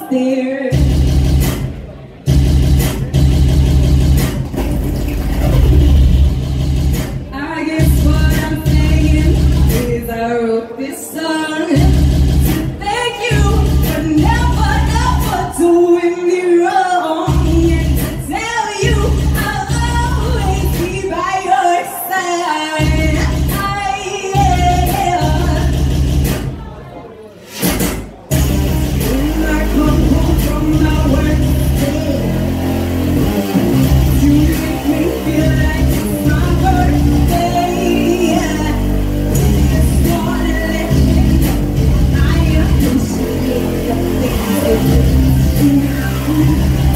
there. I guess what I'm saying is I wrote this song to thank you for never ever doing me wrong, and to tell you I'll always be by your side. When I come home from my work day, you make me feel like it's my birthday. Just wanna let you know I appreciate the things that you do.